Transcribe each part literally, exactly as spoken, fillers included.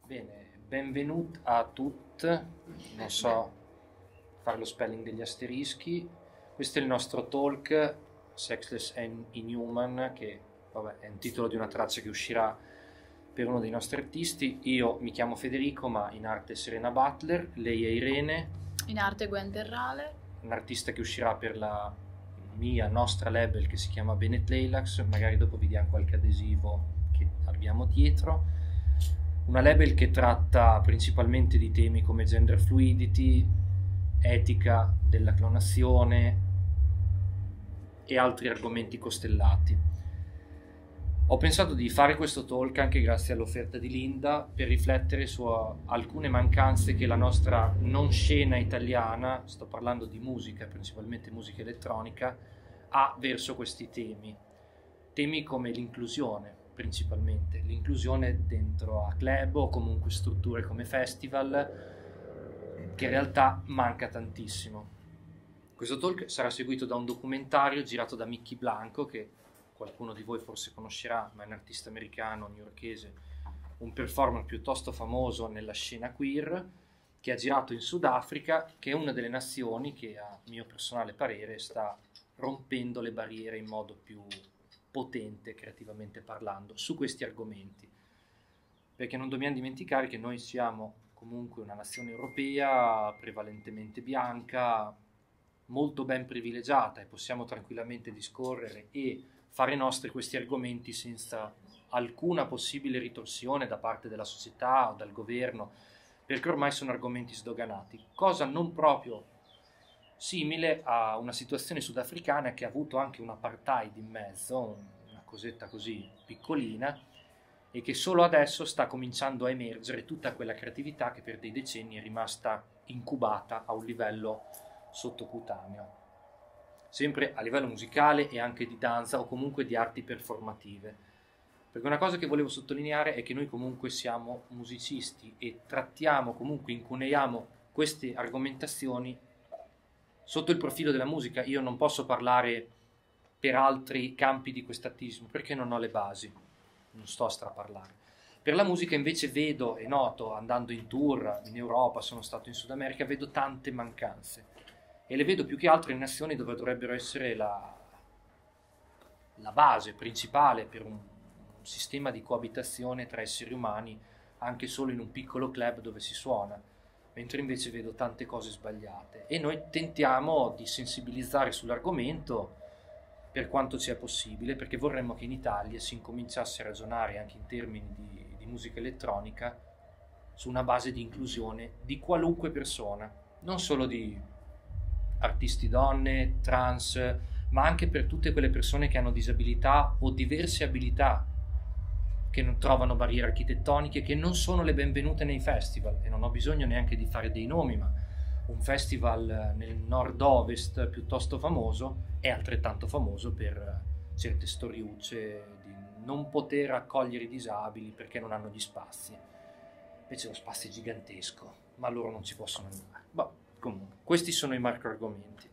Bene, benvenuti a tutti, non so fare lo spelling degli asterischi. Questo è il nostro talk Sexless and Inhuman, che vabbè, è un titolo di una traccia che uscirà per uno dei nostri artisti. Io mi chiamo Federico, ma in arte Serena Butler, lei è Irene, in arte Gwen Terrale, un artista che uscirà per la mia, nostra label che si chiama Bennett Leilax, magari dopo vi diamo qualche adesivo che abbiamo dietro. Una label che tratta principalmente di temi come gender fluidity, etica della clonazione e altri argomenti costellati. Ho pensato di fare questo talk anche grazie all'offerta di Linda per riflettere su alcune mancanze che la nostra non scena italiana, sto parlando di musica, principalmente musica elettronica, ha verso questi temi. Temi come l'inclusione, principalmente l'inclusione dentro a club o comunque strutture come festival, che in realtà manca tantissimo. Questo talk sarà seguito da un documentario girato da Mickey Blanco, che qualcuno di voi forse conoscerà, ma è un artista americano, newyorkese, un performer piuttosto famoso nella scena queer, che ha girato in Sudafrica, che è una delle nazioni che, a mio personale parere, sta rompendo le barriere in modo più potente, creativamente parlando, su questi argomenti, perché non dobbiamo dimenticare che noi siamo comunque una nazione europea prevalentemente bianca, molto ben privilegiata, e possiamo tranquillamente discorrere e fare nostri questi argomenti senza alcuna possibile ritorsione da parte della società o dal governo, perché ormai sono argomenti sdoganati, cosa non proprio simile a una situazione sudafricana che ha avuto anche un apartheid in mezzo, una cosetta così piccolina, e che solo adesso sta cominciando a emergere tutta quella creatività che per dei decenni è rimasta incubata a un livello sottocutaneo, sempre a livello musicale e anche di danza o comunque di arti performative. Perché una cosa che volevo sottolineare è che noi comunque siamo musicisti e trattiamo, comunque incuneiamo queste argomentazioni sotto il profilo della musica. Io non posso parlare per altri campi di quest'artismo perché non ho le basi, non sto a straparlare. Per la musica invece vedo e noto, andando in tour in Europa, sono stato in Sud America, vedo tante mancanze e le vedo più che altro in nazioni dove dovrebbero essere la, la base principale per un, un sistema di coabitazione tra esseri umani, anche solo in un piccolo club dove si suona, mentre invece vedo tante cose sbagliate, e noi tentiamo di sensibilizzare sull'argomento per quanto sia possibile, perché vorremmo che in Italia si incominciasse a ragionare anche in termini di, di musica elettronica su una base di inclusione di qualunque persona, non solo di artisti donne, trans, ma anche per tutte quelle persone che hanno disabilità o diverse abilità, che non trovano barriere architettoniche, che non sono le benvenute nei festival, e non ho bisogno neanche di fare dei nomi, ma un festival nel nord-ovest piuttosto famoso è altrettanto famoso per certe storiucce di non poter accogliere i disabili perché non hanno gli spazi. Invece lo spazio è gigantesco, ma loro non ci possono andare. Boh, comunque, questi sono i macro argomenti.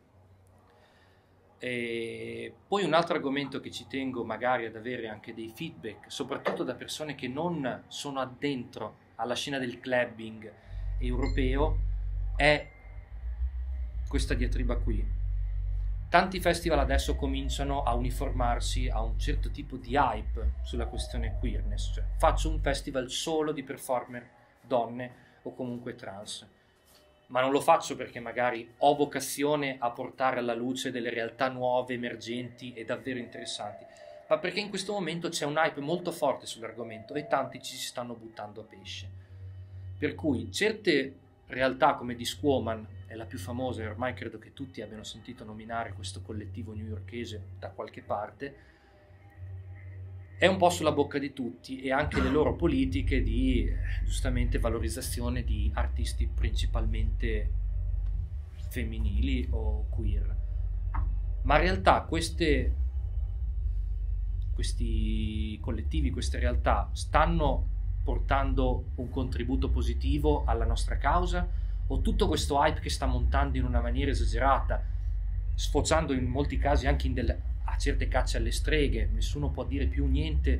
E poi un altro argomento che ci tengo magari ad avere anche dei feedback, soprattutto da persone che non sono addentro alla scena del clubbing europeo, è questa diatriba qui. Tanti festival adesso cominciano a uniformarsi a un certo tipo di hype sulla questione queerness, cioè faccio un festival solo di performer donne o comunque trans, ma non lo faccio perché magari ho vocazione a portare alla luce delle realtà nuove, emergenti e davvero interessanti, ma perché in questo momento c'è un hype molto forte sull'argomento e tanti ci si stanno buttando a pesce. Per cui certe realtà come Discwoman è la più famosa, e ormai credo che tutti abbiano sentito nominare questo collettivo newyorkese da qualche parte, è un po' sulla bocca di tutti, e anche le loro politiche di giustamente valorizzazione di artisti principalmente femminili o queer. Ma in realtà queste, questi collettivi, queste realtà stanno portando un contributo positivo alla nostra causa, o tutto questo hype che sta montando in una maniera esagerata, sfociando in molti casi anche in delle, a certe cacce alle streghe, nessuno può dire più niente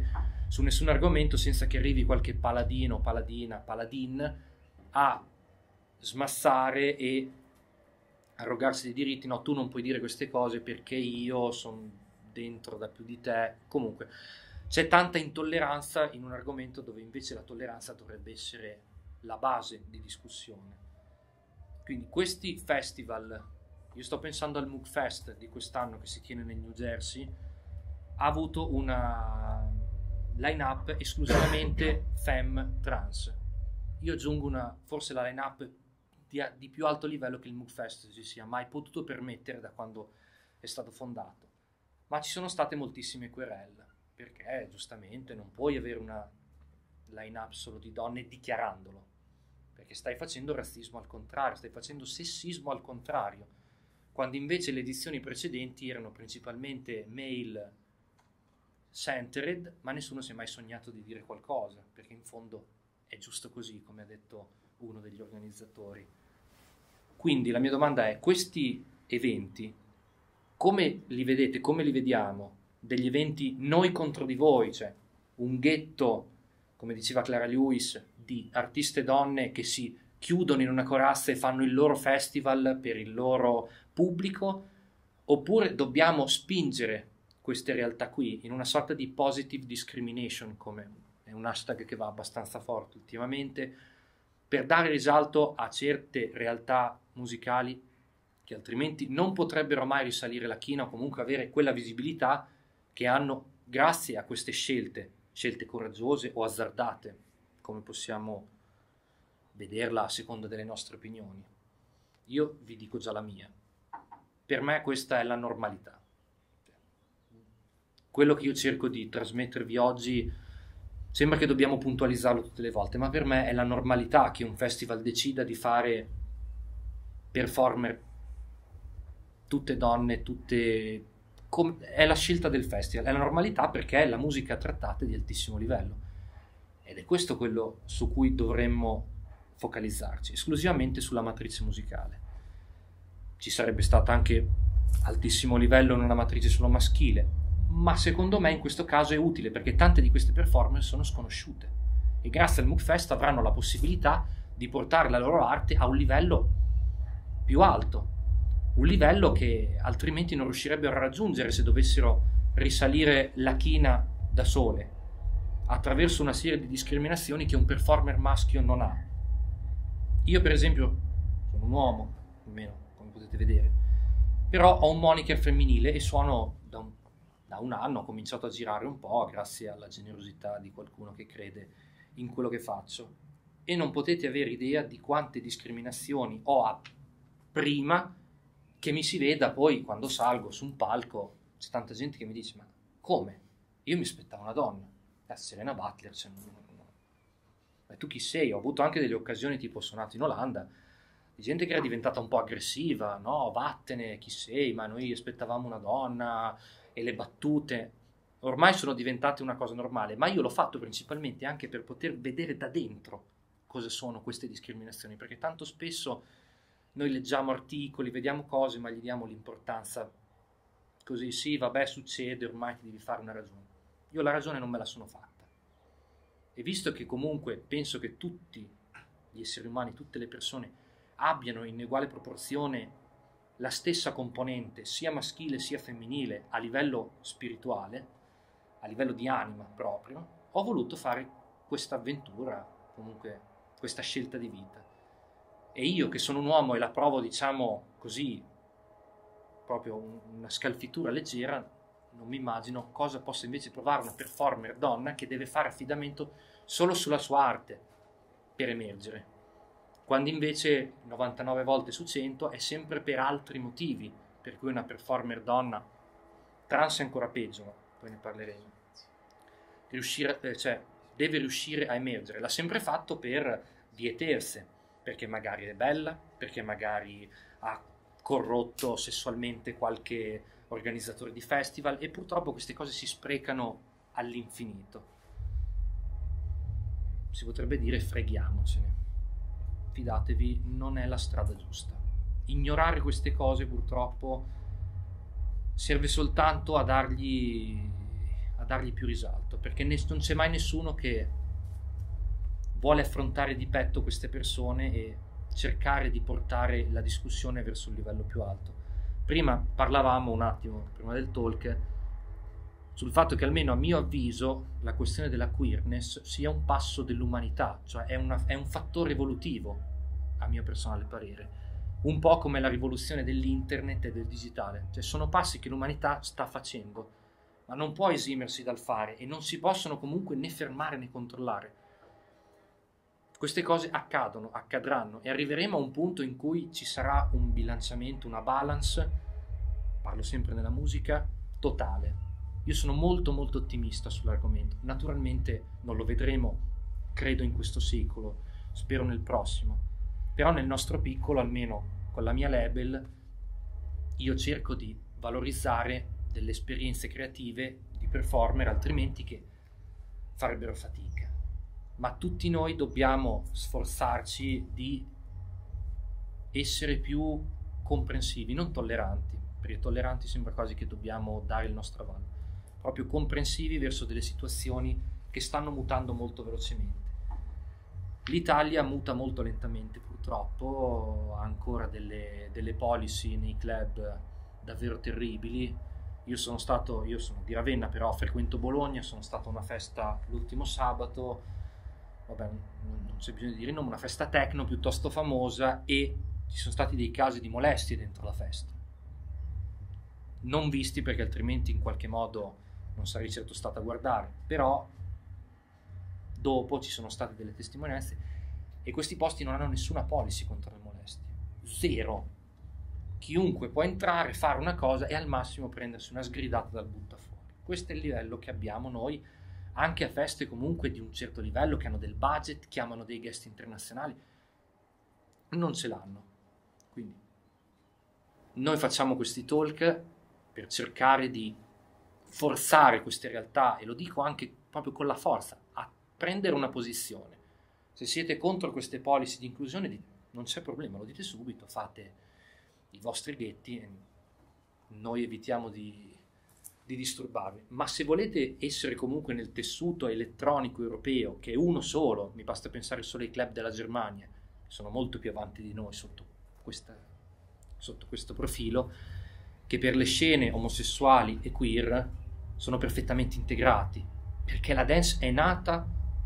su nessun argomento senza che arrivi qualche paladino, paladina, paladin a smassare e arrogarsi dei diritti. No, tu non puoi dire queste cose perché io sono dentro da più di te. Comunque c'è tanta intolleranza in un argomento dove invece la tolleranza dovrebbe essere la base di discussione. Quindi questi festival, io sto pensando al Mugfest di quest'anno che si tiene nel New Jersey, ha avuto una line-up esclusivamente femme trans. Io aggiungo una, forse la line-up di, di più alto livello che il Mugfest si sia mai potuto permettere da quando è stato fondato. Ma ci sono state moltissime querelle, perché giustamente non puoi avere una line-up solo di donne dichiarandolo, perché stai facendo razzismo al contrario, stai facendo sessismo al contrario, quando invece le edizioni precedenti erano principalmente male centered, ma nessuno si è mai sognato di dire qualcosa, perché in fondo è giusto così, come ha detto uno degli organizzatori. Quindi la mia domanda è: questi eventi, come li vedete, come li vediamo? Degli eventi noi contro di voi, cioè un ghetto, come diceva Clara Lewis, di artiste donne che si chiudono in una corazza e fanno il loro festival per il loro pubblico, oppure dobbiamo spingere queste realtà qui in una sorta di positive discrimination, come è un hashtag che va abbastanza forte ultimamente, per dare risalto a certe realtà musicali che altrimenti non potrebbero mai risalire la china o comunque avere quella visibilità che hanno grazie a queste scelte, scelte coraggiose o azzardate, come possiamo vederla a seconda delle nostre opinioni. Io vi dico già la mia. Per me questa è la normalità. Quello che io cerco di trasmettervi oggi sembra che dobbiamo puntualizzarlo tutte le volte, ma per me è la normalità che un festival decida di fare performer tutte donne, tutte... è la scelta del festival, è la normalità perché è la musica trattata di altissimo livello ed è questo quello su cui dovremmo focalizzarci, esclusivamente sulla matrice musicale. Ci sarebbe stato anche altissimo livello in una matrice solo maschile, ma secondo me in questo caso è utile perché tante di queste performance sono sconosciute e grazie al Mugfest avranno la possibilità di portare la loro arte a un livello più alto, un livello che altrimenti non riuscirebbero a raggiungere se dovessero risalire la china da sole attraverso una serie di discriminazioni che un performer maschio non ha. Io per esempio sono un uomo, almeno come potete vedere, però ho un moniker femminile e suono da un, da un anno, ho cominciato a girare un po' grazie alla generosità di qualcuno che crede in quello che faccio e non potete avere idea di quante discriminazioni ho a prima che mi si veda poi quando salgo su un palco. C'è tanta gente che mi dice: ma come? Io mi aspettavo una donna. Eh, Serena Butler, cioè, non, non, non. Ma tu chi sei? Ho avuto anche delle occasioni, tipo ho suonato in Olanda, di gente che era diventata un po' aggressiva, no, vattene, chi sei? Ma noi aspettavamo una donna, e le battute ormai sono diventate una cosa normale, ma io l'ho fatto principalmente anche per poter vedere da dentro cosa sono queste discriminazioni, perché tanto spesso noi leggiamo articoli, vediamo cose, ma gli diamo l'importanza così, sì, vabbè, succede, ormai ti devi fare una ragione. Io la ragione non me la sono fatta. E visto che comunque penso che tutti gli esseri umani, tutte le persone abbiano in uguale proporzione la stessa componente, sia maschile sia femminile, a livello spirituale, a livello di anima proprio, ho voluto fare questa avventura, comunque questa scelta di vita. E io che sono un uomo e la provo, diciamo così, proprio una scalfitura leggera, non mi immagino cosa possa invece provare una performer donna che deve fare affidamento solo sulla sua arte per emergere, quando invece novantanove volte su cento è sempre per altri motivi per cui una performer donna, trans è ancora peggio, poi ne parleremo, riuscire, eh, cioè, deve riuscire a emergere. L'ha sempre fatto per vietersi, perché magari è bella, perché magari ha corrotto sessualmente qualche organizzatore di festival, e purtroppo queste cose si sprecano all'infinito. Si potrebbe dire freghiamocene. Fidatevi, non è la strada giusta. Ignorare queste cose purtroppo serve soltanto a dargli, a dargli più risalto, perché ne- non c'è mai nessuno che vuole affrontare di petto queste persone e cercare di portare la discussione verso un livello più alto. Prima parlavamo un attimo, prima del talk, sul fatto che almeno a mio avviso la questione della queerness sia un passo dell'umanità, cioè è, una, è un fattore evolutivo, a mio personale parere, un po' come la rivoluzione dell'internet e del digitale, cioè sono passi che l'umanità sta facendo, ma non può esimersi dal fare e non si possono comunque né fermare né controllare. Queste cose accadono, accadranno e arriveremo a un punto in cui ci sarà un bilanciamento, una balance, parlo sempre nella musica, totale. Io sono molto molto ottimista sull'argomento. Naturalmente non lo vedremo, credo, in questo secolo, spero nel prossimo. Però nel nostro piccolo, almeno con la mia label, io cerco di valorizzare delle esperienze creative di performer, altrimenti che farebbero fatica. Ma tutti noi dobbiamo sforzarci di essere più comprensivi, non tolleranti, perché tolleranti sembra quasi che dobbiamo dare il nostro avallo, proprio comprensivi verso delle situazioni che stanno mutando molto velocemente. L'Italia muta molto lentamente, purtroppo, ha ancora delle, delle policy nei club davvero terribili. Io sono stato, io sono di Ravenna, però frequento Bologna, sono stato a una festa l'ultimo sabato, vabbè, non c'è bisogno di dire il nome, una festa techno piuttosto famosa, e ci sono stati dei casi di molestie dentro la festa. Non visti, perché altrimenti in qualche modo non sarei certo stato a guardare, però dopo ci sono state delle testimonianze e questi posti non hanno nessuna policy contro le molestie, zero. Chiunque può entrare, fare una cosa e al massimo prendersi una sgridata dal buttafuori. Questo è il livello che abbiamo noi, anche a feste comunque di un certo livello, che hanno del budget, chiamano dei guest internazionali, non ce l'hanno. Quindi noi facciamo questi talk per cercare di forzare queste realtà, e lo dico anche proprio con la forza, a prendere una posizione. Se siete contro queste policy di inclusione, dite, non c'è problema, lo dite subito, fate i vostri ghetti e noi evitiamo di, di disturbarvi. Ma se volete essere comunque nel tessuto elettronico europeo, che è uno solo, mi basta pensare solo ai club della Germania, che sono molto più avanti di noi sotto, questa, sotto questo profilo, che per le scene omosessuali e queer sono perfettamente integrati, perché la dance è nata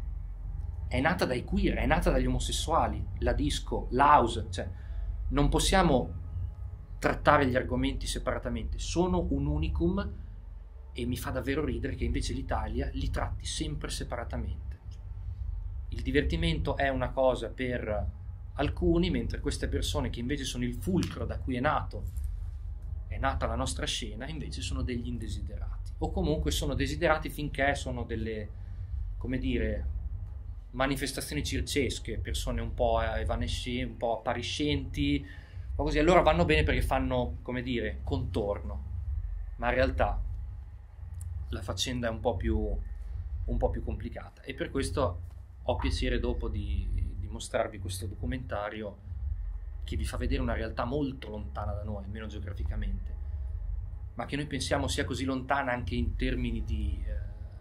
è nata dai queer, è nata dagli omosessuali, la disco, l'house, cioè non possiamo trattare gli argomenti separatamente, sono un unicum, e mi fa davvero ridere che invece l'Italia li tratti sempre separatamente. Il divertimento è una cosa per alcuni, mentre queste persone, che invece sono il fulcro da cui è nato è nata la nostra scena, invece sono degli indesiderati, o comunque sono desiderati finché sono delle, come dire, manifestazioni circesche, persone un po' evanescenti, un po' appariscenti, un po' così. Allora vanno bene perché fanno, come dire, contorno, ma in realtà la faccenda è un po' più, un po' più complicata, e per questo ho piacere dopo di, di mostrarvi questo documentario che vi fa vedere una realtà molto lontana da noi, almeno geograficamente, ma che noi pensiamo sia così lontana anche in termini di, eh,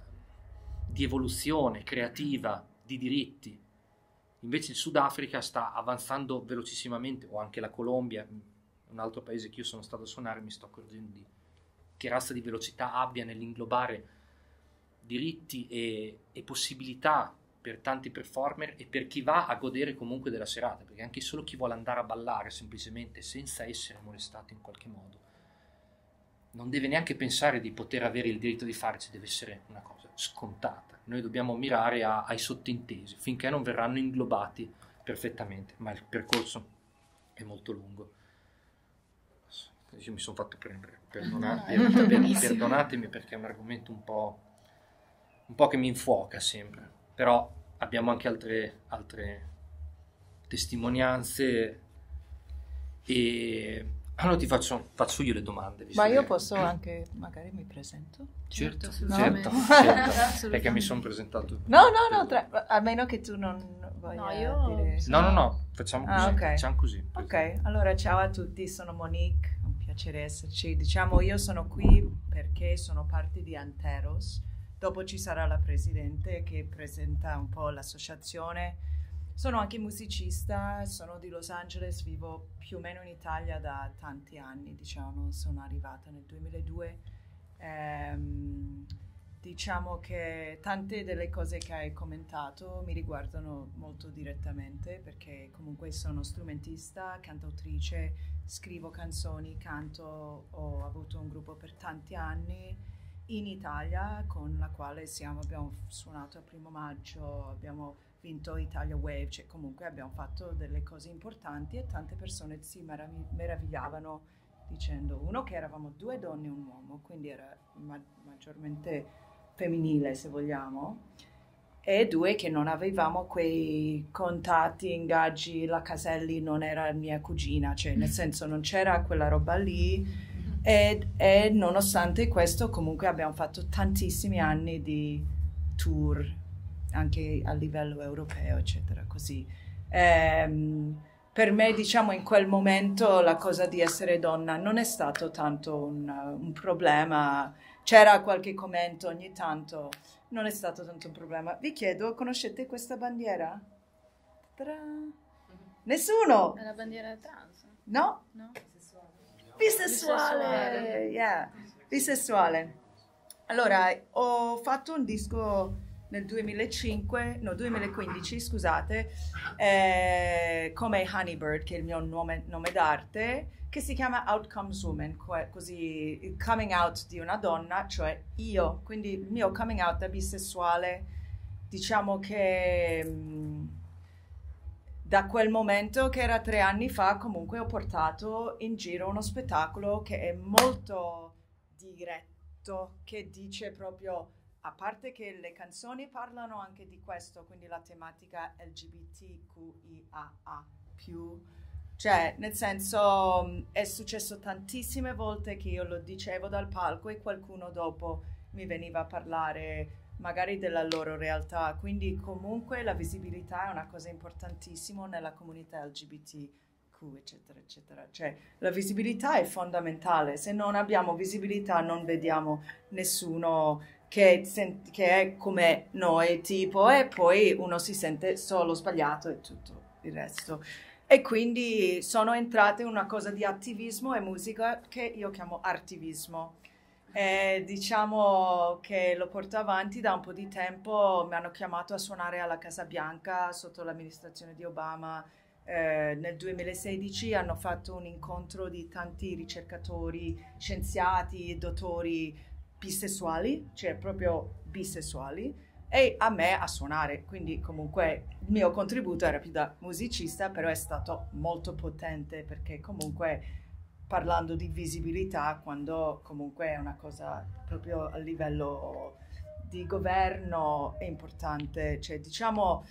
di evoluzione creativa, di diritti. Invece il Sudafrica sta avanzando velocissimamente, o anche la Colombia, un altro paese che io sono stato a suonare, mi sto accorgendo di che razza di velocità abbia nell'inglobare diritti e, e possibilità per tanti performer e per chi va a godere comunque della serata, perché anche solo chi vuole andare a ballare semplicemente senza essere molestato in qualche modo non deve neanche pensare di poter avere il diritto di farci, deve essere una cosa scontata. Noi dobbiamo mirare a, ai sottintesi finché non verranno inglobati perfettamente, ma il percorso è molto lungo. Io mi sono fatto prendere, perdonate, no, no, per, perdonatemi perché è un argomento un po', un po' che mi infuoca sempre, però abbiamo anche altre, altre testimonianze, e allora ti faccio, faccio io le domande. Ma io che... posso anche, magari mi presento? Certo, Certo, certo, assolutamente. certo, perché mi sono presentato. No, no, no, tra, almeno che tu non voglia No, io- dire... No, no, no, facciamo così, Ah, ok. facciamo così. Ok, allora ciao a tutti, sono Monique, è un piacere esserci. Diciamo, io sono qui perché sono parte di Anteros, dopo ci sarà la presidente che presenta un po' l'associazione. Sono anche musicista, sono di Los Angeles, vivo più o meno in Italia da tanti anni, diciamo, sono arrivata nel duemiladue. Ehm, diciamo che tante delle cose che hai commentato mi riguardano molto direttamente perché comunque sono strumentista, cantautrice, scrivo canzoni, canto, ho avuto un gruppo per tanti anni in Italia con la quale siamo, abbiamo suonato a Primo Maggio, abbiamo vinto Italia Wave, cioè comunque abbiamo fatto delle cose importanti e tante persone si meravig- meravigliavano dicendo, uno, che eravamo due donne e un uomo, quindi era ma- maggiormente femminile se vogliamo, e due, che non avevamo quei contatti, ingaggi, la Caselli non era mia cugina, cioè nel senso non c'era quella roba lì e, e nonostante questo comunque abbiamo fatto tantissimi anni di tour anche a livello europeo eccetera così. Ehm, per me diciamo in quel momento la cosa di essere donna non è stato tanto un, un problema, c'era qualche commento ogni tanto, non è stato tanto un problema. Vi chiedo, conoscete questa bandiera? Ta-da! Nessuno? È la bandiera trans? No? No? Bisessuale! Bisessuale. Yeah, bisessuale. Allora, ho fatto un disco nel duemilacinque, no, duemilaquindici, scusate, eh, come Honeybird, che è il mio nome, nome d'arte, che si chiama Outcomes Woman, così il coming out di una donna, cioè io, quindi il mio coming out da bisessuale, diciamo che mh, da quel momento che era tre anni fa, comunque ho portato in giro uno spettacolo che è molto diretto, che dice proprio, a parte che le canzoni parlano anche di questo, quindi la tematica L G B T Q I A A più, cioè nel senso è successo tantissime volte che io lo dicevo dal palco e qualcuno dopo mi veniva a parlare magari della loro realtà, quindi comunque la visibilità è una cosa importantissima nella comunità L G B T Q eccetera eccetera, cioè la visibilità è fondamentale, se non abbiamo visibilità non vediamo nessuno che, sen- che è come noi tipo e poi uno si sente solo sbagliato e tutto il resto. E quindi sono entrata in una cosa di attivismo e musica che io chiamo artivismo. E diciamo che lo porto avanti da un po' di tempo, mi hanno chiamato a suonare alla Casa Bianca sotto l'amministrazione di Obama. Eh, nel duemilasedici hanno fatto un incontro di tanti ricercatori, scienziati, dottori bisessuali, cioè proprio bisessuali, e a me a suonare, quindi comunque il mio contributo era più da musicista, però è stato molto potente perché comunque parlando di visibilità, quando comunque è una cosa proprio a livello di governo è importante, cioè diciamo,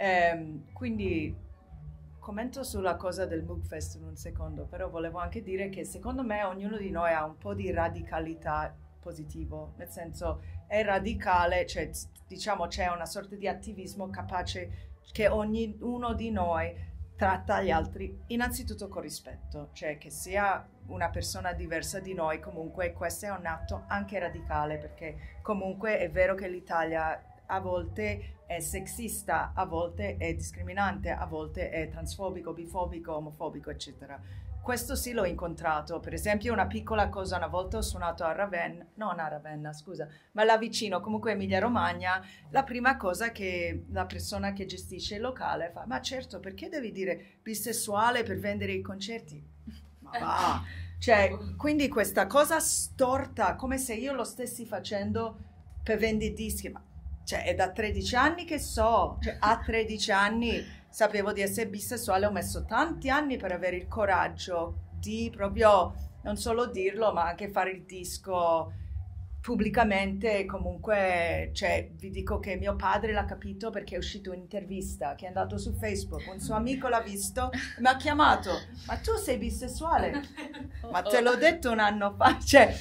ehm, quindi commento sulla cosa del Moogfest in un secondo, però volevo anche dire che secondo me ognuno di noi ha un po' di radicalità positivo, nel senso è radicale, cioè diciamo c'è una sorta di attivismo capace che ognuno di noi tratta gli altri innanzitutto con rispetto, cioè che sia una persona diversa di noi, comunque questo è un atto anche radicale perché comunque è vero che l'Italia a volte è sessista, a volte è discriminante, a volte è transfobico, bifobico, omofobico, eccetera. Questo sì l'ho incontrato, per esempio una piccola cosa, una volta ho suonato a Ravenna, non a Ravenna scusa, ma là vicino, comunque Emilia Romagna, la prima cosa che la persona che gestisce il locale fa, ma certo perché devi dire bisessuale per vendere i concerti? Ma va! Cioè, quindi questa cosa storta, come se io lo stessi facendo per vendere dischi, ma cioè è da tredici anni che so, cioè a tredici anni sapevo di essere bisessuale, ho messo tanti anni per avere il coraggio di proprio non solo dirlo ma anche fare il disco pubblicamente. Comunque cioè vi dico che mio padre l'ha capito perché è uscito un'intervista che è andato su Facebook, un suo amico l'ha visto e mi ha chiamato, ma tu sei bisessuale? Ma te l'ho detto un anno fa, cioè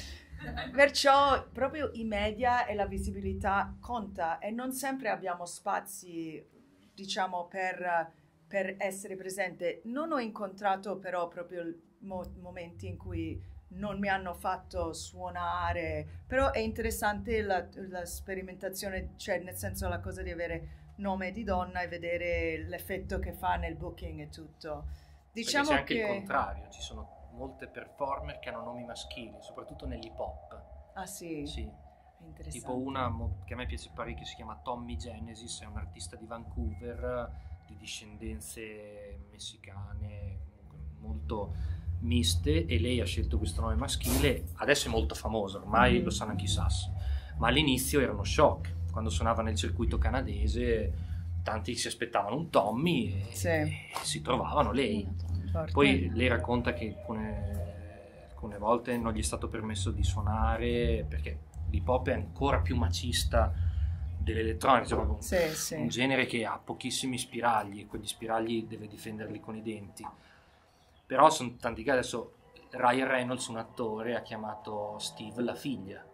perciò proprio i media e la visibilità conta e non sempre abbiamo spazi diciamo per, per essere presente. Non ho incontrato però proprio mo- momenti in cui non mi hanno fatto suonare, però è interessante la, la sperimentazione, cioè nel senso la cosa di avere nome di donna e vedere l'effetto che fa nel booking e tutto. Diciamo Perché c'è anche che... il contrario, ci sono molte performer che hanno nomi maschili, soprattutto nell'hip hop. Ah sì? Sì. È interessante. Tipo una mo- che a me piace parecchio, si chiama Tommy Genesis, è un artista di Vancouver di discendenze messicane, comunque molto miste, e lei ha scelto questo nome maschile. Adesso è molto famosa, ormai Mm. lo sanno anche i Sass, ma all'inizio era uno shock. Quando suonava nel circuito canadese tanti si aspettavano un Tommy e, Sì. e si trovavano lei. Forte. Poi lei racconta che alcune, alcune volte non gli è stato permesso di suonare perché l'hip hop è ancora più macista dell'elettronica, cioè proprio Sì, sì. un genere che ha pochissimi spiragli e quegli spiragli deve difenderli con i denti. Però sono tanti casi. Adesso Ryan Reynolds, un attore, ha chiamato Steve la figlia.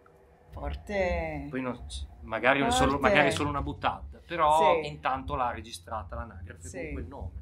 Forte. Poi non- magari, è Forte. solo, magari è solo una buttata, però Sì. intanto l'ha registrata l'anagrafe Sì. con quel nome.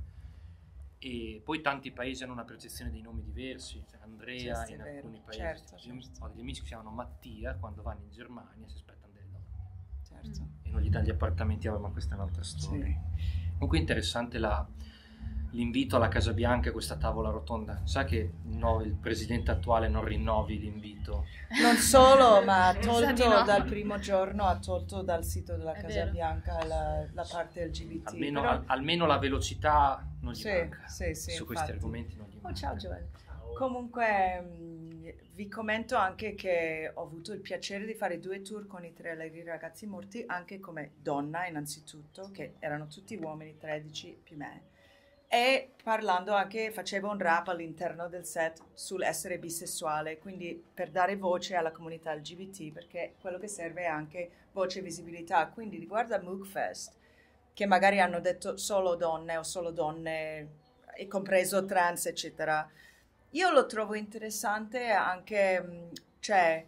E poi tanti paesi hanno una percezione dei nomi diversi. Cioè Andrea Sì, sì, in è vero. alcuni paesi. Certo, Io certo. ho degli amici che si chiamano Mattia, quando vanno in Germania si aspettano delle donne Certo. e non gli danno gli appartamenti, ah, ma questa è un'altra storia. Sì. Comunque è interessante la- l'invito alla Casa Bianca, questa tavola rotonda. Sa che no, il presidente attuale non rinnovi l'invito? Non solo, ma ha Mi sa tolto di no. dal primo giorno, ha tolto dal sito della È Casa vero. Bianca la, la parte L G B T. Almeno, Però- al- almeno la velocità non gli Sì, manca. sì, sì, Su questi infatti. argomenti non gli Oh, manca. ciao Joel. Comunque mh, vi commento anche che ho avuto il piacere di fare due tour con i tre allegri ragazzi morti, anche come donna innanzitutto, che erano tutti uomini, tredici più me. E parlando anche, facevo un rap all'interno del set sull'essere bisessuale, quindi per dare voce alla comunità L G B T, perché quello che serve è anche voce e visibilità. Quindi riguardo a Moogfest, che magari hanno detto solo donne o solo donne, e compreso trans, eccetera. Io lo trovo interessante anche, mh, cioè,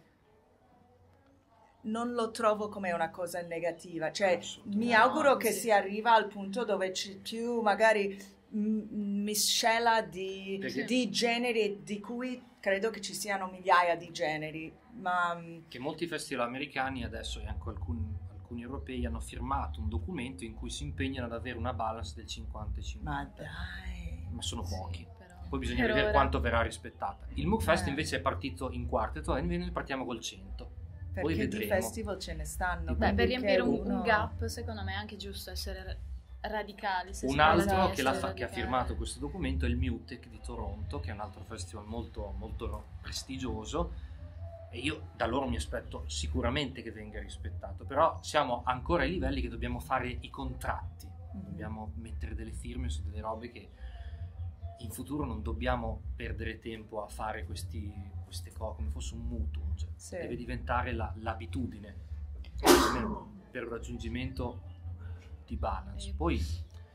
non lo trovo come una cosa negativa, cioè Assolutamente. mi auguro che sì. si arriva al punto dove c'è più magari mh, miscela di, Perché- di generi, di cui credo che ci siano migliaia di generi, ma mh, Che molti festival americani adesso e anche alcuni, alcuni europei hanno firmato un documento in cui si impegnano ad avere una balance del cinquanta e ma cinquanta, dai, ma sono pochi. Però- Poi bisogna per vedere ora- quanto verrà rispettata. Il Moogfest Eh. invece è partito in quartetto e noi partiamo col cento. Poi perché di vedremo. festival ce ne stanno. Beh, per quindi riempire un, che un uno- gap, secondo me è anche giusto essere radicali. Se Un si parla di altro che, l'ha essere fa- che ha radicali. firmato questo documento è il Mutec di Toronto, che è un altro festival molto, molto prestigioso, e io da loro mi aspetto sicuramente che venga rispettato, però siamo ancora ai livelli che dobbiamo fare i contratti, Mhm. dobbiamo mettere delle firme su delle robe che in futuro non dobbiamo perdere tempo a fare questi, queste cose come fosse un mutuo, cioè Sì. deve diventare la- l'abitudine almeno per il raggiungimento di balance. E- Poi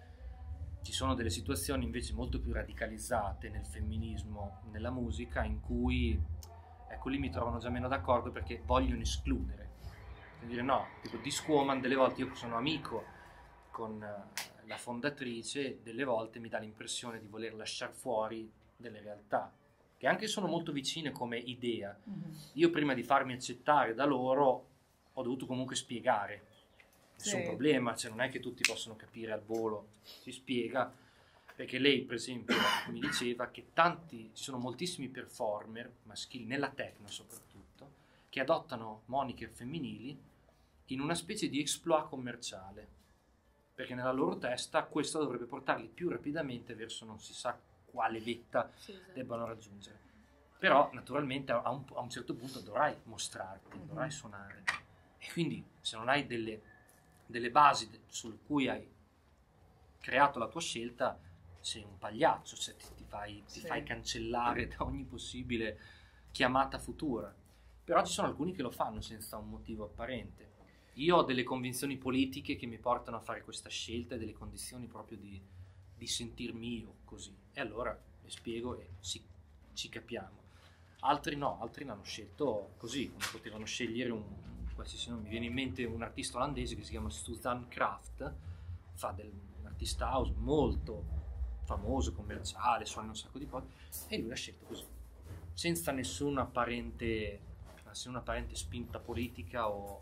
ci sono delle situazioni invece molto più radicalizzate nel femminismo, nella musica, in cui ecco lì mi trovano già meno d'accordo perché vogliono escludere. Per dire no, tipo Discwoman, delle volte io sono amico con eh, la fondatrice, delle volte mi dà l'impressione di voler lasciare fuori delle realtà che anche sono molto vicine come idea. Mhm. Io prima di farmi accettare da loro ho dovuto comunque spiegare. Nessun Sì. problema, cioè non è che tutti possono capire al volo, si spiega, perché lei per esempio mi diceva che tanti, ci sono moltissimi performer maschili, nella techno soprattutto, che adottano moniker femminili in una specie di exploit commerciale, perché nella loro testa questo dovrebbe portarli più rapidamente verso non si sa quale vetta Sì, esatto. debbano raggiungere. Però naturalmente a un, a un certo punto dovrai mostrarti, Mhm. dovrai suonare, e quindi se non hai delle, delle basi de- su cui hai creato la tua scelta, sei un pagliaccio, cioè ti, ti fai, ti Sì. fai cancellare da ogni possibile chiamata futura. Però ci sono alcuni che lo fanno senza un motivo apparente. Io ho delle convinzioni politiche che mi portano a fare questa scelta e delle condizioni proprio di, di sentirmi io così, e allora le spiego e ci, ci capiamo. Altri no, altri l'hanno scelto così, come potevano scegliere un, qualsiasi nome. Mi viene in mente un artista olandese che si chiama Suzanne Kraft, fa del, un artista house molto famoso, commerciale, suona un sacco di cose, e lui l'ha scelto così, senza nessuna apparente, nessuna apparente spinta politica o,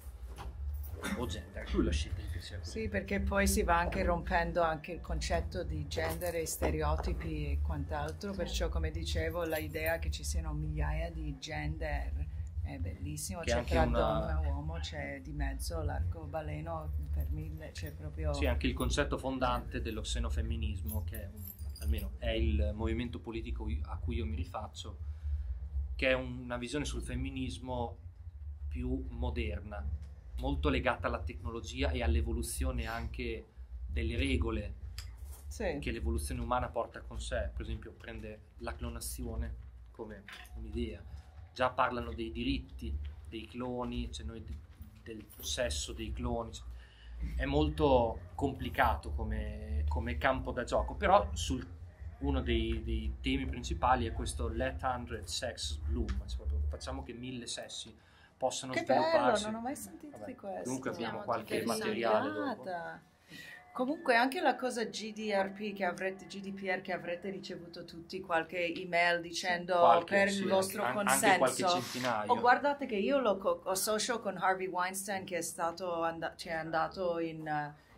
o gender. Lui l'ha scelto perché sia così. Sì, perché poi si va anche rompendo anche il concetto di genere, stereotipi e quant'altro, perciò come dicevo l'idea che ci siano migliaia di gender è bellissimo, Che c'è anche tra una- donna e uomo, c'è di mezzo l'arcobaleno per mille, c'è proprio... Sì, anche il concetto fondante dello xenofemminismo, che è un- almeno è il movimento politico a cui io mi rifaccio, che è una visione sul femminismo più moderna, molto legata alla tecnologia e all'evoluzione anche delle regole Sì. che l'evoluzione umana porta con sé. Per esempio prende la clonazione come un'idea, già parlano dei diritti dei cloni, cioè noi di- del possesso dei cloni, cioè, è molto complicato come, come campo da gioco, però sul, uno dei, dei temi principali è questo let hundred sex bloom, cioè proprio facciamo che mille sessi possano Che bello, svilupparsi. non ho mai sentito Vabbè, di questo. comunque abbiamo Siamo qualche tutti materiale dopo. Figata. Comunque anche la cosa G D R P che avrete, G D P R che avrete ricevuto tutti qualche email dicendo Qualche, per sì, il vostro anche, consenso. anche qualche centinaio. Oh, guardate che io lo co- associo con Harvey Weinstein che è stato and- cioè è andato in,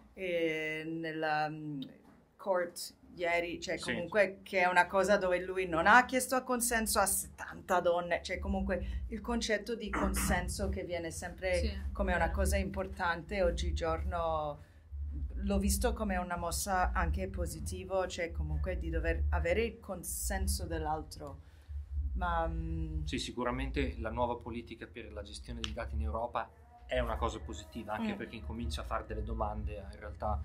eh, nella um, court ieri, cioè Sì. comunque che è una cosa dove lui non ha chiesto consenso a settanta donne, cioè comunque il concetto di consenso che viene sempre Sì. come una cosa importante oggigiorno. L'ho visto come una mossa anche positiva, cioè comunque di dover avere il consenso dell'altro. Ma mm, Sì, sicuramente la nuova politica per la gestione dei dati in Europa è una cosa positiva, anche Mm. perché incomincia a fare delle domande a- in realtà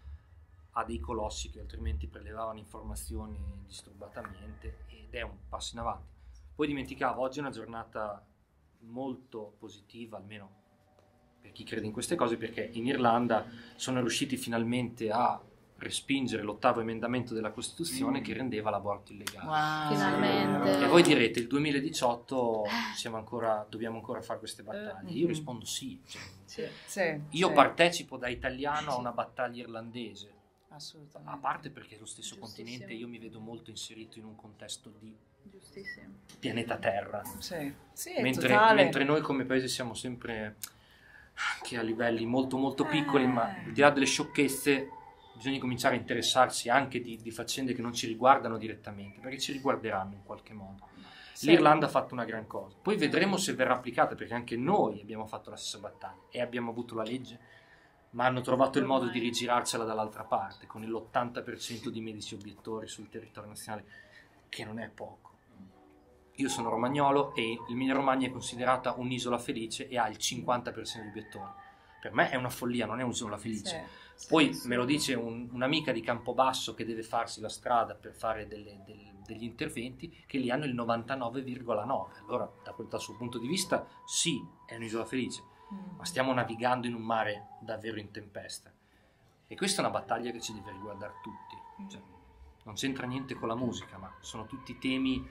a dei colossi che altrimenti prelevavano informazioni disturbatamente, ed è un passo in avanti. Poi dimenticavo, oggi è una giornata molto positiva, almeno per chi crede in queste cose, perché in Irlanda sono riusciti finalmente a respingere l'ottavo emendamento della Costituzione che rendeva l'aborto illegale. wow. Finalmente. E voi direte, il duemiladiciotto siamo ancora, dobbiamo ancora fare queste battaglie? Io Mhm. rispondo sì. Cioè, Sì. Sì, io sì, partecipo da italiano a una battaglia irlandese, assolutamente. a parte perché è lo stesso Giustissimo. continente, io mi vedo molto inserito in un contesto di Giustissimo. pianeta Terra, Sì, sì, è mentre, totale. mentre noi come paese siamo sempre anche a livelli molto molto piccoli, ma Eh. al di là delle sciocchezze bisogna cominciare a interessarsi anche di, di faccende che non ci riguardano direttamente, perché ci riguarderanno in qualche modo. Sì. L'Irlanda ha fatto una gran cosa, poi vedremo se verrà applicata, perché anche noi abbiamo fatto la stessa battaglia e abbiamo avuto la legge, ma hanno trovato il modo di rigirarcela dall'altra parte, con l'ottanta per cento di medici obiettori sul territorio nazionale, che non è poco. Io sono romagnolo e l'Emilia Romagna è considerata un'isola felice e ha il cinquanta per cento di obiettori. Per me è una follia, non è un'isola felice. Sì, Poi sì, me lo dice un- un'amica di Campobasso che deve farsi la strada per fare delle- del- degli interventi, che lì hanno il novantanove virgola nove. Allora, da quel, dal suo punto di vista, sì, è un'isola felice, Mm. ma stiamo navigando in un mare davvero in tempesta. E questa è una battaglia che ci deve riguardare tutti. Cioè, non c'entra niente con la musica, ma sono tutti temi,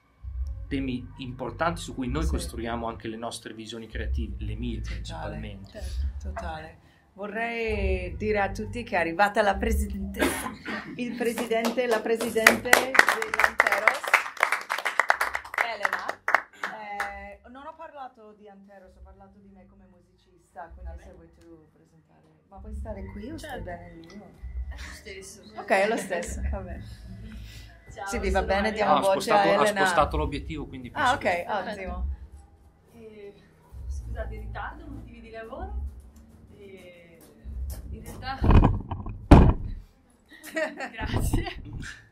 temi importanti su cui noi Sì. costruiamo anche le nostre visioni creative, le mie principalmente. Certo. Totale. Vorrei dire a tutti che è arrivata la presidentessa, il presidente, la presidente dell'Anteros, Elena. Eh, non ho parlato di Anteros, ho parlato di me come musicista, quindi se vuoi tu presentare. Ma puoi stare qui o stai Certo. bene lì? o- È lo stesso. Ok, è lo stesso, va bene. Ciao, Sì, vi va sono bene, Elena. diamo Ah, ha voce a spostato, ha Elena. spostato l'obiettivo, quindi Ah, penso ok, che- ottimo. Eh, scusate il ritardo, motivi di lavoro. Eh, in realtà, grazie.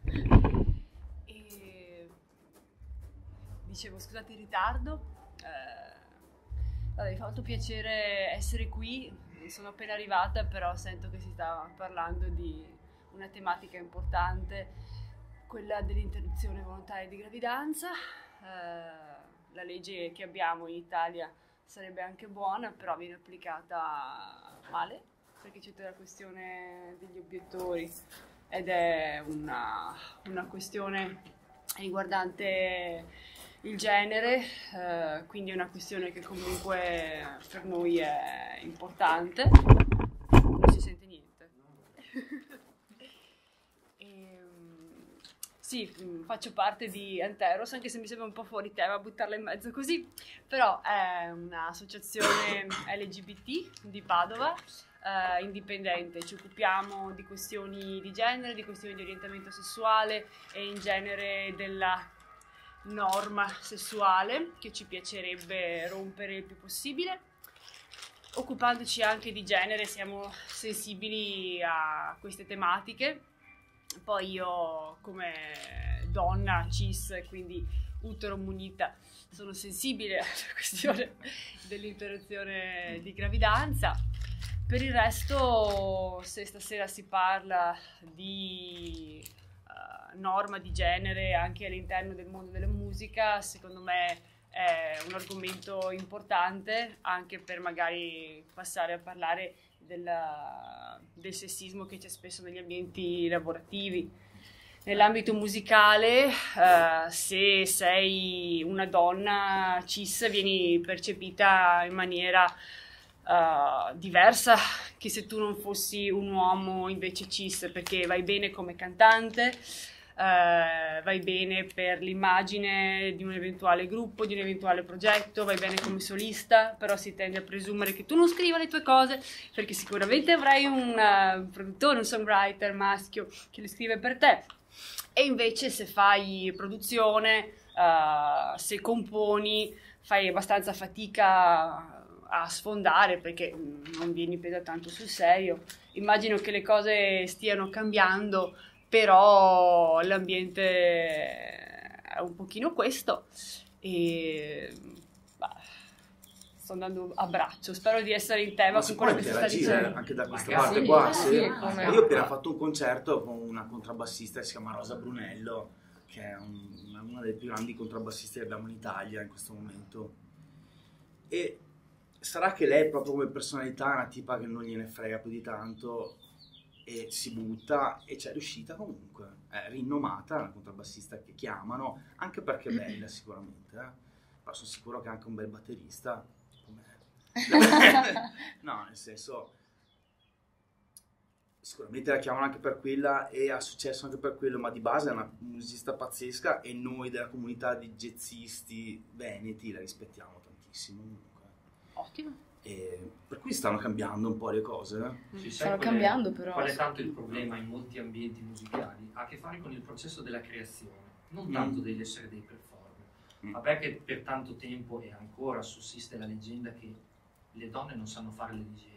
E, dicevo, scusate il ritardo. Eh, vabbè, mi fa molto piacere essere qui. Sono appena arrivata, però sento che si sta parlando di una tematica importante, quella dell'interruzione volontaria di gravidanza. Eh, la legge che abbiamo in Italia sarebbe anche buona, però viene applicata male, perché c'è tutta la questione degli obiettori ed è una, una questione riguardante il genere, eh, quindi è una questione che comunque per noi è importante. Non si sente niente. E, sì, mh, faccio parte di Anteros, anche se mi sembra un po' fuori tema buttarla in mezzo così, però è un'associazione L G B T di Padova, eh, indipendente. Ci occupiamo di questioni di genere, di questioni di orientamento sessuale e in genere della norma sessuale che ci piacerebbe rompere il più possibile. Occupandoci anche di genere siamo sensibili a queste tematiche. Poi io come donna cis, quindi utero munita, sono sensibile alla questione dell'interruzione di gravidanza. Per il resto, se stasera si parla di uh, norma di genere anche all'interno del mondo della musica, secondo me è un argomento importante anche per magari passare a parlare della, del sessismo che c'è spesso negli ambienti lavorativi. Nell'ambito musicale, eh, se sei una donna cis vieni percepita in maniera eh, diversa che se tu non fossi un uomo invece cis, perché vai bene come cantante, Uh, vai bene per l'immagine di un eventuale gruppo, di un eventuale progetto, vai bene come solista, però si tende a presumere che tu non scriva le tue cose, perché sicuramente avrai un uh, produttore, un songwriter maschio che le scrive per te. E invece se fai produzione, uh, se componi, fai abbastanza fatica a sfondare perché non vieni presa tanto sul serio. Immagino che le cose stiano cambiando, però l'ambiente è un pochino questo e bah, sto andando a braccio, spero di essere in tema con quello che si sta dicendo anche da questa Magari. parte qua, Sì, sì. sì, Io ho appena fatto un concerto con una contrabbassista che si chiama Rosa Brunello, che è un, una delle più grandi contrabbassiste che abbiamo in Italia in questo momento, e sarà che lei proprio come personalità è una tipa che non gliene frega più di tanto e si butta, e c'è riuscita comunque, è rinomata, è una contrabbassista che chiamano, anche perché è bella sicuramente, eh? Però sono sicuro che è anche un bel batterista, no, nel senso, sicuramente la chiamano anche per quella e ha successo anche per quello, ma di base è una musicista pazzesca e noi della comunità di jazzisti veneti la rispettiamo tantissimo comunque. Ottimo. E per cui stanno cambiando un po' le cose. Eh? Sì, Stanno qual è- cambiando, però. Qual è tanto il problema in molti ambienti musicali? Ha a che fare con il processo della creazione, non Mm. tanto dell'essere dei performer. Mm. Ma perché per tanto tempo e ancora sussiste la leggenda che le donne non sanno fare le D J.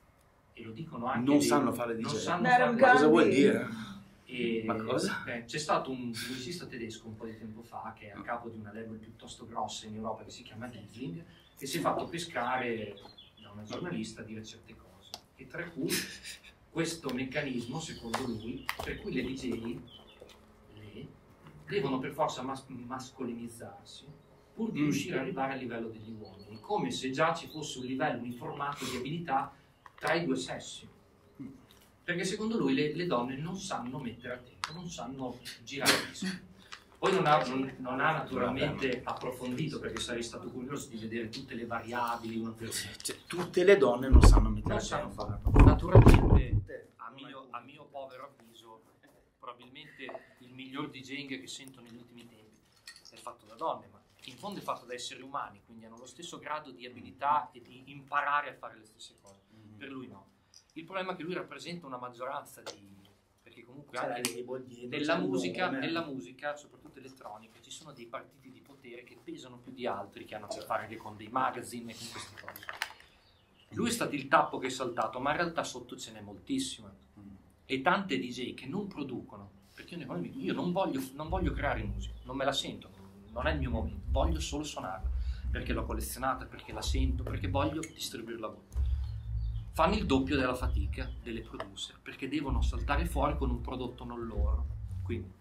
E lo dicono anche Non dei- sanno fare D J. Non sanno Meron fare Ma cosa vuol Gandhi. dire? E, Ma cosa? eh, c'è stato un musicista tedesco un po' di tempo fa che è a capo di una label piuttosto grossa in Europa che si chiama Riesling, che si è fatto pescare da una giornalista a dire certe cose, e tra cui questo meccanismo, secondo lui, per cui le D J le, devono per forza mas- mascolinizzarsi pur di Mm. riuscire ad arrivare al livello degli uomini, come se già ci fosse un livello uniformato di abilità tra i due sessi. Perché secondo lui le, le donne non sanno mettere a tempo, non sanno girare il disco. Poi non ha, non, non ha naturalmente approfondito, perché sarei stato curioso di vedere tutte le variabili, una per una. Cioè, tutte le donne non sanno mettere Non a sanno tempo. farlo. Naturalmente, a mio, a mio povero avviso, probabilmente il miglior DJing che sento negli ultimi tempi è fatto da donne, ma in fondo è fatto da esseri umani, quindi hanno lo stesso grado di abilità e di imparare a fare le stesse cose. Per lui no. Il problema è che lui rappresenta una maggioranza di... perché comunque C'è la anche label dietro, nella c'è il musica, nome. nella musica, soprattutto elettronica, ci sono dei partiti di potere che pesano più di altri, che hanno a che fare anche con dei magazine e con queste cose. Lui è stato il tappo che è saltato, ma in realtà sotto ce n'è moltissima. E tante D J che non producono, perché io, ne- io non, voglio, non voglio creare musica, non me la sento, non è il mio momento, voglio solo suonarla, perché l'ho collezionata, perché la sento, perché voglio distribuirla a voi. Fanno il doppio della fatica delle producer, perché devono saltare fuori con un prodotto non loro. Quindi,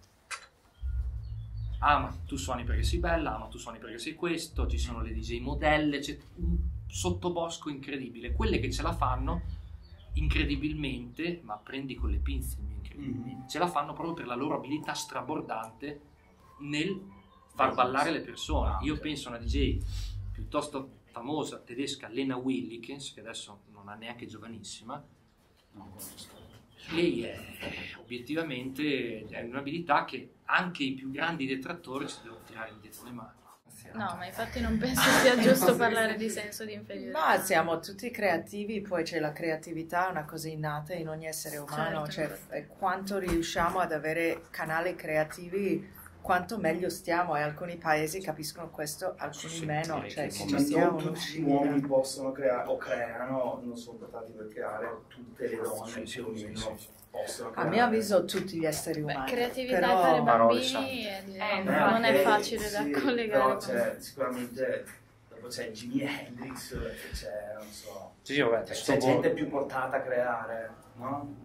ah ma tu suoni perché sei bella, ah ma tu suoni perché sei questo, ci sono le D J modelle, c'è un sottobosco incredibile. Quelle che ce la fanno incredibilmente, ma prendi con le pinze il mio incredibilmente, Mm. ce la fanno proprio per la loro abilità strabordante nel far ballare le persone. Io penso a una D J piuttosto famosa tedesca, Lena Willikens, che adesso non è neanche giovanissima, lei è obiettivamente è un'abilità che anche i più grandi detrattori si devono tirare indietro le mani. No, ma infatti non penso sia giusto parlare di senso di inferiorità. No, siamo tutti creativi, poi c'è la creatività, una cosa innata in ogni essere umano, Certo. cioè quanto riusciamo ad avere canali creativi, quanto meglio stiamo, e alcuni paesi capiscono questo, alcuni Sì, meno, direi cioè che ci il Ma siamo non tutti gli riusciti. uomini possono creare o creano, non sono portati per creare, tutte le donne Sì, sì, più o sì, meno sì, sì. possono A creare. mio avviso tutti gli esseri Beh, umani, creatività e però fare Parole bambini è, Eh, non è Eh, facile sì, da collegare. però con- c'è sicuramente, dopo c'è Jimi Hendrix, e c'è, non so, Sì, sì, vabbè, c'è, adesso c'è dopo- gente più portata a creare, no?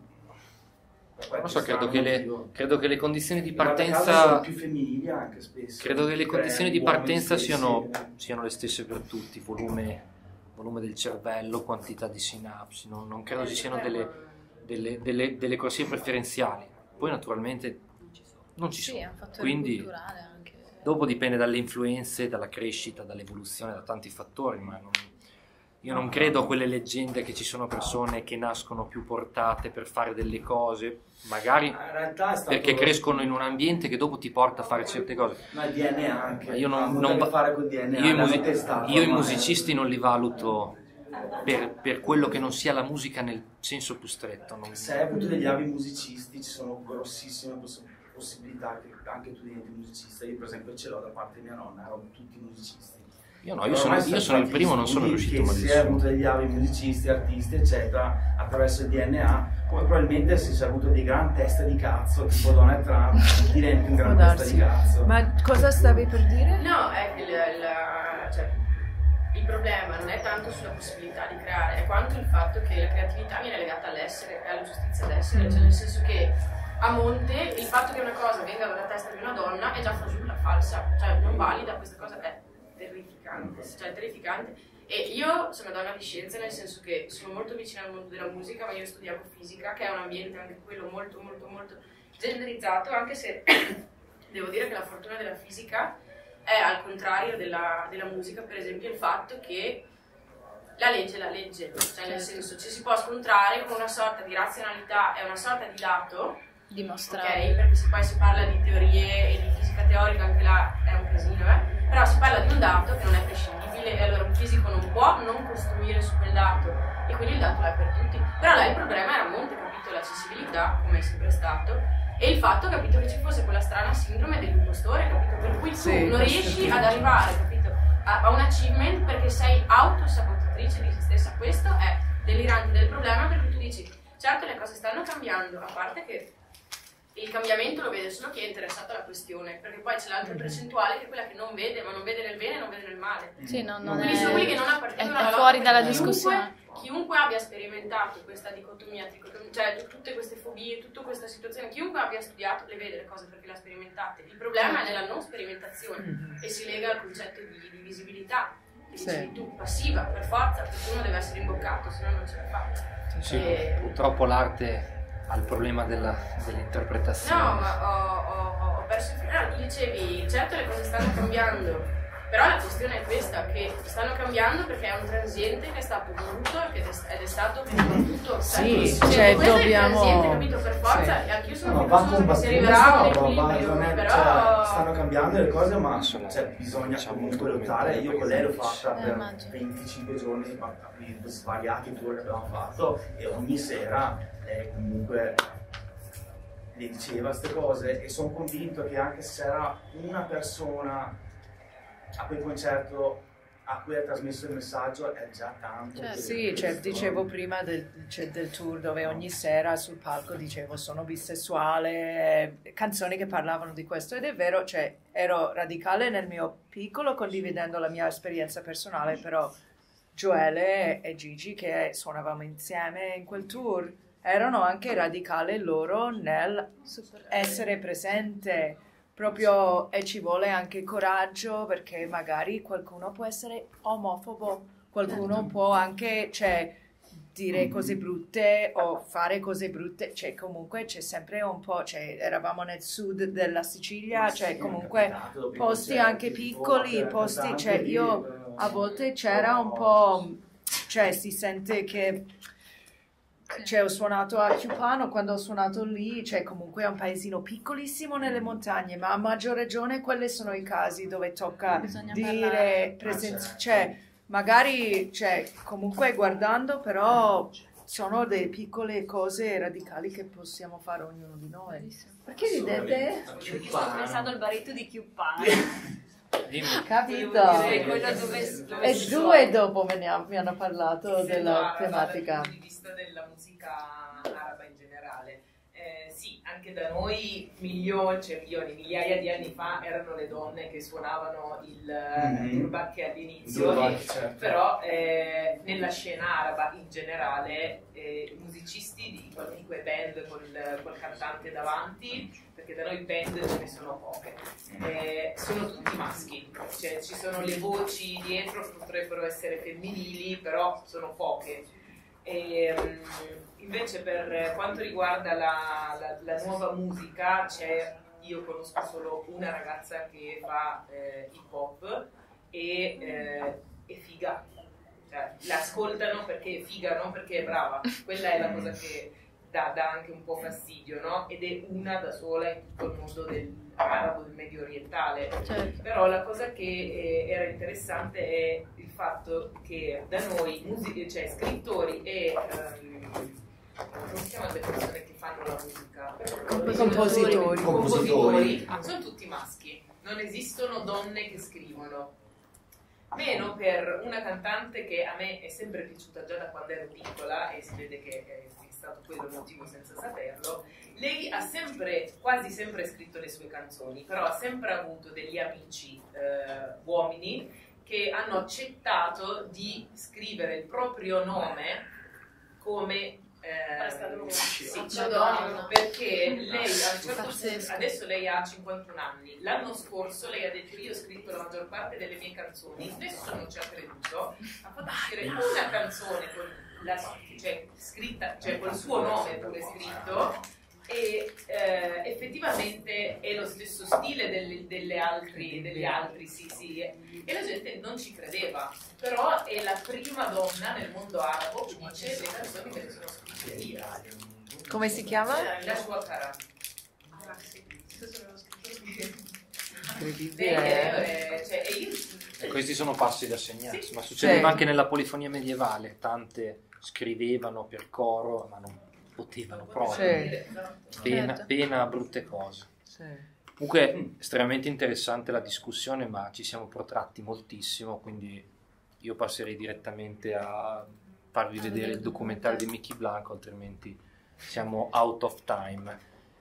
Per non qualche so, credo strano che, le, motivo. credo che le condizioni di Guarda caso sono partenza più femminili anche spesso. credo che le condizioni di Uomini partenza stessi, siano, eh. siano le stesse per tutti, volume, volume del cervello, quantità di sinapsi, non, non credo ci siano delle, delle, delle, delle corsie preferenziali. Poi naturalmente non ci Sì, sono, è un fattore quindi culturale anche. dopo dipende dalle influenze, dalla crescita, dall'evoluzione, da tanti fattori, ma non- io non credo a quelle leggende che ci sono persone che nascono più portate per fare delle cose, magari In realtà è stato... perché crescono in un ambiente che dopo ti porta a fare certe cose. Ma il D N A anche. Ma io non, ha molto non a che va- fare col D N A. io, i, l'hanno musi- testato io i ormai. musicisti non li valuto per, per quello che non sia la musica nel senso più stretto. non- Se hai avuto degli avi musicisti, ci sono grossissime poss- possibilità che anche tu diventi musicista. Io per esempio ce l'ho da parte di mia nonna, erano tutti musicisti. Io no, io sono, io sono il primo, non sono riuscito mai. mai. Se hai avuto degli avi musicisti, artisti, eccetera, attraverso il D N A, come probabilmente se hai avuto dei gran testa di cazzo, tipo Donald Trump, diventi un gran Può testa darsi. di cazzo. Ma cosa stavi per dire? No, è che il, il- cioè, il problema non è tanto sulla possibilità di creare, è quanto il fatto che la creatività viene legata all'essere e alla giustizia d'essere, cioè nel senso che a monte il fatto che una cosa venga dalla testa di una donna è già fagiula, falsa, cioè non valida, questa cosa è terrificante, cioè terrificante. E io sono una donna di scienze, nel senso che sono molto vicina al mondo della musica, ma io studiavo fisica, che è un ambiente anche quello molto molto molto genderizzato, anche se devo dire che la fortuna della fisica è al contrario della, della musica, per esempio il fatto che la legge è la legge, cioè nel senso ci si può scontrare con una sorta di razionalità e una sorta di dato, Dimostrare. ok? Perché se poi si parla di teorie e di fisica teorica anche là è un casino, eh? Però si parla di un dato che non è prescindibile e allora un fisico non può non costruire su quel dato e quindi il dato è per tutti. Però là il problema era molto, capito, l'accessibilità, come è sempre stato, e il fatto, capito, che ci fosse quella strana sindrome dell'impostore, capito, per cui tu Sì, non questo riesci sì. ad arrivare, capito, a, a un achievement perché sei autosabotatrice di se stessa. Questo è delirante del problema, perché tu dici, certo le cose stanno cambiando, a parte che il cambiamento lo vede solo chi è interessato alla questione, perché poi c'è l'altra percentuale che è quella che non vede, ma non vede nel bene e non vede nel male. Sì, no, non Quindi è, sono quelli che non è, appartengono è alla fuori lotta, dalla perché discussione. Chiunque, chiunque abbia sperimentato questa dicotomia, tricotomia, cioè t- tutte queste fobie, tutta questa situazione, chiunque abbia studiato le vede le cose perché le ha sperimentate. Il problema è nella non sperimentazione e si lega al concetto di, di visibilità, che Sì. dicevi tu, passiva, per forza, perché uno deve essere imboccato, se no non ce la fa. Sì, E- purtroppo l'arte ha il problema della- dell'interpretazione. No, ma ho, ho- ho perso il filo. No, tu dicevi, certo le cose stanno cambiando, però la questione è questa, che stanno cambiando perché è un transiente che è stato voluto ed è, ed è stato combattuto. Sì, Cioè, cioè, questo dobbiamo- è il transiente, capito, per forza, sì. e anch'io sono No, fiduciosa va che si combattuto, arriverà a un no, ma equilibrio, non è- però... cioè, stanno cambiando le cose, ma Sono- cioè, bisogna diciamo, comunque documentare lottare. Io con lei l'ho fatta Eh, per immagino. venticinque giorni, ma i svariati tour che abbiamo fatto, e ogni sera lei comunque le diceva queste cose, e sono convinto che anche se c'era una persona a quel concerto a cui ha trasmesso il messaggio è già tanto. Certo. per Sì, cioè, questo. dicevo prima del, cioè, del tour dove ogni sera sul palco dicevo sono bisessuale, eh, canzoni che parlavano di questo, ed è vero, cioè, ero radicale nel mio piccolo condividendo la mia esperienza personale, però Gioele e Gigi, che suonavamo insieme in quel tour, erano anche radicali loro nel Super. essere presente proprio, e ci vuole anche coraggio, perché magari qualcuno può essere omofobo, qualcuno può anche, cioè, dire cose brutte o fare cose brutte, cioè comunque c'è sempre un po', cioè eravamo nel sud della Sicilia, cioè Sì, comunque è capitato dopo i posti concerti, anche tipo, piccoli, per posti, cantanti cioè lì, io eh, a volte c'era un po', cioè si sente che cioè ho suonato a Chiupano, quando ho suonato lì, cioè comunque è un paesino piccolissimo nelle montagne, ma a maggior ragione quelli sono i casi dove tocca Bisogna dire parlare. presenza, cioè magari, cioè comunque guardando, però sono delle piccole cose radicali che possiamo fare ognuno di noi. Perché ridete? Io sto pensando al baretto di Chiuppano. Dimmi. Capito? Dire, quello dove, dove E si due suona. dopo me ne ha- mi hanno parlato della tematica. Dal punto di vista della musica araba in generale, eh, sì, anche da noi milioni, cioè milioni, migliaia di anni fa erano le donne che suonavano il Mhm. turbacche all'inizio, Turbacche, e- certo. però eh, nella scena araba in generale eh, musicisti di qualunque band col, col cantante davanti, perché da noi band ce ne sono poche, eh, sono tutti maschi, cioè ci sono le voci dietro che potrebbero essere femminili, però sono poche. E, um, invece per quanto riguarda la, la- la nuova musica, c'è, io conosco solo una ragazza che fa eh, hip hop e eh, è figa, cioè, l'ascoltano perché è figa, non perché è brava, quella è la cosa che dà, dà anche un po' fastidio, no? Ed è una da sola in tutto il mondo del arabo, del medio orientale. Certo. Però la cosa che eh, era interessante è il fatto che da noi music- cioè, scrittori e ehm, come si chiamano le persone che fanno la musica? Compositori. Compositori sono tutti maschi, non esistono donne che scrivono. Meno per una cantante che a me è sempre piaciuta già da quando ero piccola, e si vede che è stato quello il motivo senza saperlo. Lei ha sempre, quasi sempre scritto le sue canzoni, però ha sempre avuto degli amici eh, uomini che hanno accettato di scrivere il proprio nome come eh, sì, Madonna. perché lei a un certo punto, Pazzesco. adesso lei ha cinquantuno anni, l'anno scorso lei ha detto: io ho scritto la maggior parte delle mie canzoni, nessuno ci ha creduto, ha fatto scrivere una canzone con la, cioè, scritta, cioè col suo nome pure scritto, e eh, effettivamente è lo stesso stile delle, delle altri, degli altri, sì, sì, e la gente non ci credeva, però è la prima donna nel mondo arabo che dice: le canzoni me le sono scritte io. Come si chiama? La sua cara. Incredibile. Eh, cioè, e io, E questi sono passi da segnare, Sì. ma succedeva Sì. anche nella polifonia medievale, tante scrivevano per coro ma non potevano proprio, Sì. pena, Certo. pena brutte cose. Sì. Comunque estremamente interessante la discussione, ma ci siamo protratti moltissimo, quindi io passerei direttamente a farvi vedere il documentario di Mickey Blanco, altrimenti siamo out of time.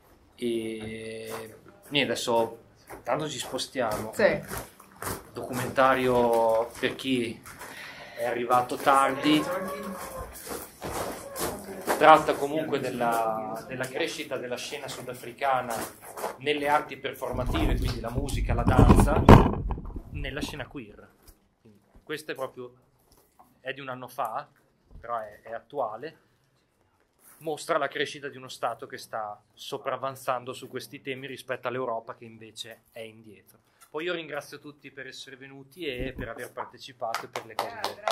E niente, adesso tanto ci spostiamo. Sì. Documentario per chi è arrivato tardi, tratta comunque della, della crescita della scena sudafricana nelle arti performative, quindi la musica, la danza, nella scena queer. Quindi questo è proprio, è di un anno fa, però è, è attuale, mostra la crescita di uno Stato che sta sopravvanzando su questi temi rispetto all'Europa che invece è indietro. Poi io ringrazio tutti per essere venuti e per aver partecipato e per le cose belle.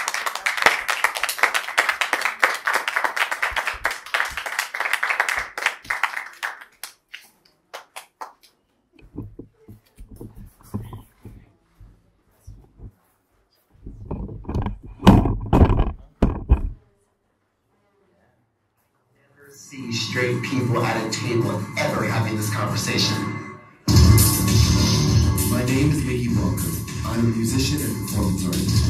See straight people at a table ever having this conversation. My name is Mickey Walker. I'm a musician and performance artist.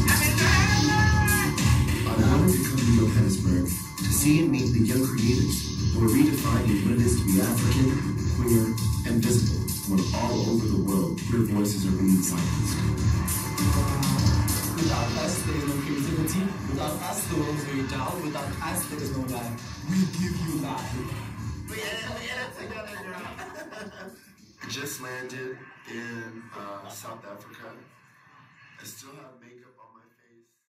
I wanted to come to Johannesburg to see and meet the young creators who are redefining what it is to be African, queer, and visible, when all over the world your voices are being silenced. Without us, there is no creativity. Without us, the world is very dull. Without us, there is no life. We give you life. Just landed in uh, South Africa. I still have makeup on.